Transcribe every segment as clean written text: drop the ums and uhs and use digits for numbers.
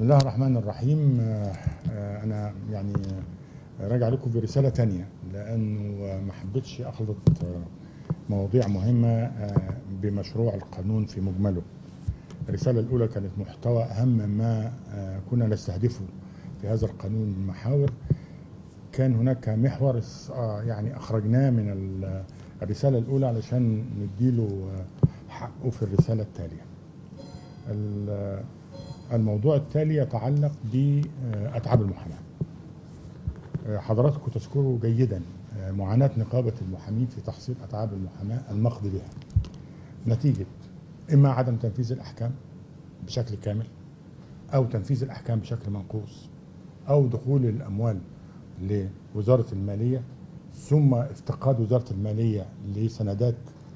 الله الرحمن الرحيم. أنا يعني راجع لكم برسالة تانية لأنه ما حبيتش أخلط مواضيع مهمة بمشروع القانون في مجمله. الرسالة الأولى كانت محتوى أهم ما كنا نستهدفه في هذا القانون من محاور. كان هناك محور يعني أخرجناه من الرسالة الأولى علشان نديله حقه في الرسالة التالية. الموضوع التالي يتعلق بأتعاب المحاماة. حضراتكم تذكروا جيدا معاناة نقابة المحامين في تحصيل أتعاب المحاماة المقضي بها نتيجة إما عدم تنفيذ الأحكام بشكل كامل، أو تنفيذ الأحكام بشكل منقوص، أو دخول الأموال لوزارة المالية ثم افتقاد وزارة المالية لسندات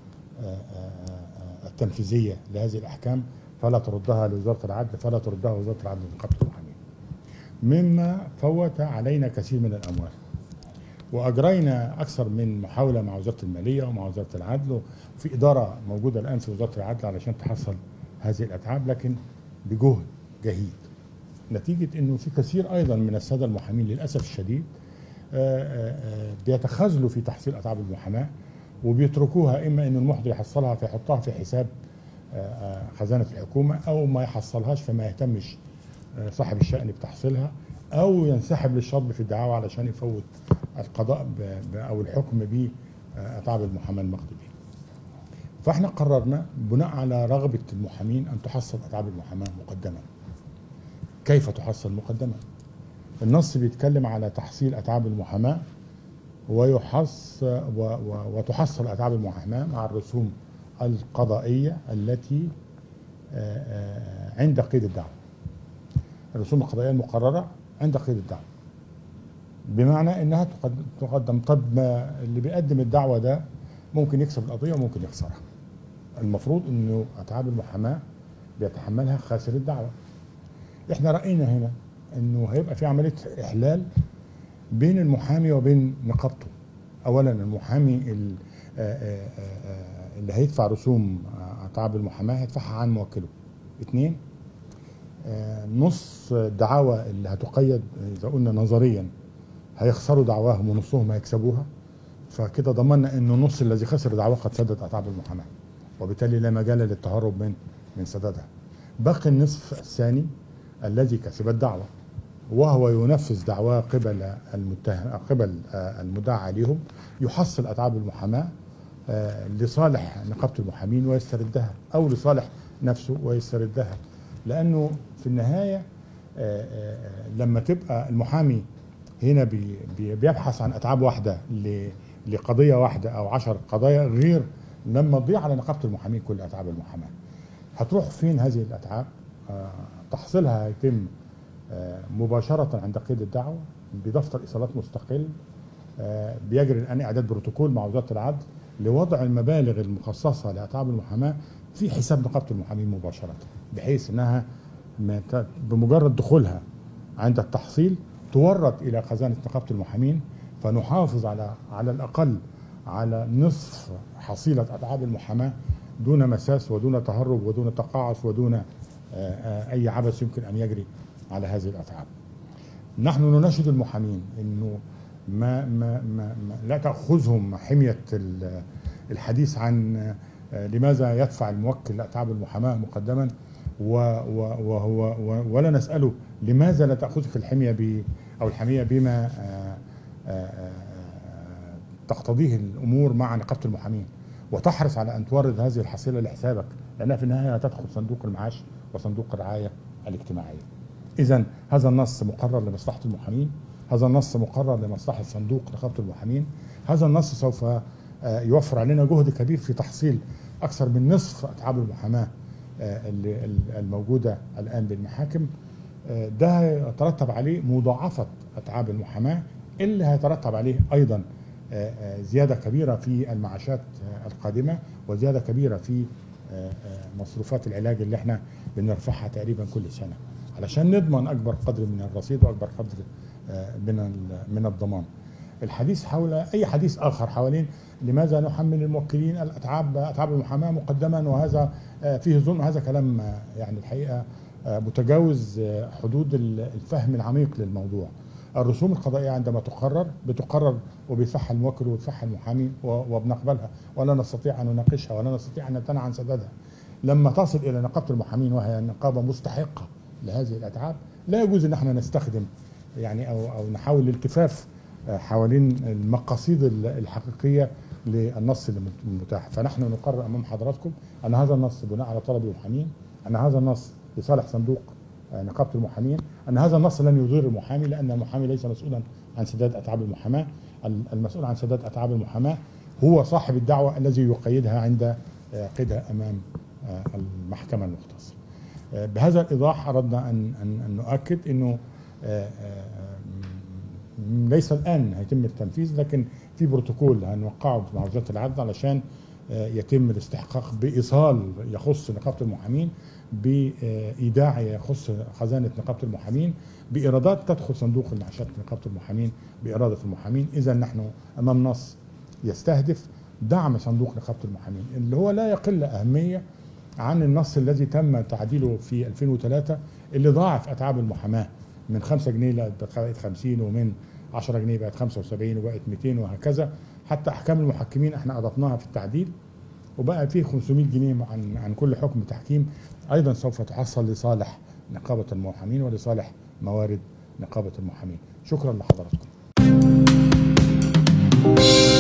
التنفيذية لهذه الأحكام فلا تردها لوزارة العدل، فلا تردها وزارة العدل لنقابة المحامين، مما فوت علينا كثير من الأموال. وأجرينا أكثر من محاولة مع وزارة المالية ومع وزارة العدل، وفي إدارة موجودة الآن في وزارة العدل علشان تحصل هذه الأتعاب، لكن بجهد جهيد، نتيجة أنه في كثير أيضا من السادة المحامين للأسف الشديد بيتخاذلوا في تحصيل أتعاب المحاماة وبيتركوها، إما أن المحضر يحصلها فيحطها في حساب خزانة الحكومة، أو ما يحصلهاش فما يهتمش صاحب الشأن بتحصيلها، أو ينسحب للشطب في الدعاوى علشان يفوت القضاء أو الحكم بأتعاب المحاماة المقضي به. فاحنا قررنا بناء على رغبة المحامين أن تحصل أتعاب المحاماة مقدما. كيف تحصل مقدما؟ النص بيتكلم على تحصيل أتعاب المحاماة وتحصل أتعاب المحاماة مع الرسوم القضائية التي عند قيد الدعوة. الرسوم القضائية المقررة عند قيد الدعوة، بمعنى انها تقدم. طب ما اللي بيقدم الدعوة ده ممكن يكسب القضية وممكن يخسرها. المفروض انه أتعاب المحاماة بيتحملها خاسر الدعوة. احنا رأينا هنا انه هيبقى في عملية احلال بين المحامي وبين نقابته. اولا المحامي اللي هيدفع رسوم أتعاب المحاماة هيدفعها عن موكله. 2، نص الدعاوى اللي هتقيد إذا قلنا نظريا هيخسروا دعواهم ونصهم هيكسبوها، فكده ضمننا انه النص الذي خسر دعواه قد سدد أتعاب المحاماة، وبالتالي لا مجال للتهرب من سدادها. باقي النصف الثاني الذي كسب الدعوة وهو ينفذ دعواه قبل المدعى عليهم يحصل أتعاب المحاماة لصالح نقابة المحامين ويستردها، أو لصالح نفسه ويستردها. لأنه في النهاية لما تبقى المحامي هنا بيبحث عن أتعاب واحدة لقضية واحدة أو 10 قضايا، غير لما تضيع على نقابة المحامين كل أتعاب المحاماة. هتروح فين هذه الأتعاب؟ تحصيلها هيتم مباشرة عند قيد الدعوة بدفتر إيصالات مستقل. بيجري الآن إعداد بروتوكول مع وزارة العدل لوضع المبالغ المخصصة لأتعاب المحاماة في حساب نقابة المحامين مباشرة، بحيث أنها بمجرد دخولها عند التحصيل تورد إلى خزانة نقابة المحامين، فنحافظ على الأقل على نصف حصيلة أتعاب المحاماة دون مساس ودون تهرب ودون تقاعس ودون أي عبث يمكن أن يجري على هذه الأتعاب. نحن نناشد المحامين أنه لا تأخذهم حمية الحديث عن لماذا يدفع الموكل أتعاب المحاماة مقدما، ولا نسأله لماذا لا تأخذك الحمية بما تقتضيه الأمور مع نقابة المحامين، وتحرص على أن تورد هذه الحصيلة لحسابك، لأنها في النهاية تدخل صندوق المعاش وصندوق الرعاية الاجتماعية. إذن هذا النص مقرر لمصلحة المحامين، هذا النص مقرر لمصلحة صندوق نقابة المحامين، هذا النص سوف يوفر علينا جهد كبير في تحصيل أكثر من نصف أتعاب المحاماة الموجودة الآن بالمحاكم. ده هيترتب عليه مضاعفة أتعاب المحاماة، اللي هيترتب عليه أيضا زيادة كبيرة في المعاشات القادمة، وزيادة كبيرة في مصروفات العلاج اللي احنا بنرفعها تقريبا كل سنة، علشان نضمن أكبر قدر من الرصيد وأكبر قدر من الضمان. الحديث حول أي حديث آخر حوالين لماذا نحمل الموكلين أتعاب المحاماة مقدما، وهذا فيه ظلم، هذا كلام يعني الحقيقة متجاوز حدود الفهم العميق للموضوع. الرسوم القضائية عندما بتقرر وبيدفعها الموكل وبيدفعها المحامي وبنقبلها، ولا نستطيع أن نناقشها ولا نستطيع أن نمتنع عن سدادها. لما تصل إلى نقابة المحامين وهي نقابة مستحقة لهذه الأتعاب، لا يجوز أن احنا نستخدم يعني أو نحاول الالتفاف حوالين المقاصد الحقيقية للنص المتاح. فنحن نقرر أمام حضراتكم أن هذا النص بناء على طلب المحامين، أن هذا النص لصالح صندوق نقابة المحامين، أن هذا النص لن يضر المحامي، لأن المحامي ليس مسؤولا عن سداد أتعاب المحاماة. المسؤول عن سداد أتعاب المحاماة هو صاحب الدعوة الذي يقيدها عند قيدها أمام المحكمة المختصة. بهذا الإيضاح أردنا أن نؤكد أنه ليس الآن هيتم التنفيذ، لكن في بروتوكول هنوقعه مع وزارة العدل علشان يتم الاستحقاق بإيصال يخص نقابة المحامين، بإيداع يخص خزانة نقابة المحامين، بإيرادات تدخل صندوق المعاشات نقابة المحامين بإرادة المحامين. إذا نحن أمام نص يستهدف دعم صندوق نقابة المحامين، اللي هو لا يقل أهمية عن النص الذي تم تعديله في 2003 اللي ضاعف أتعاب المحاماة من 5 جنيه بقت 50، ومن 10 جنيه بقت 75 وبقت 200 وهكذا. حتى أحكام المحكمين احنا أضفناها في التعديل، وبقى فيه 500 جنيه عن كل حكم تحكيم، أيضا سوف تحصل لصالح نقابة المحامين ولصالح موارد نقابة المحامين. شكرا لحضراتكم.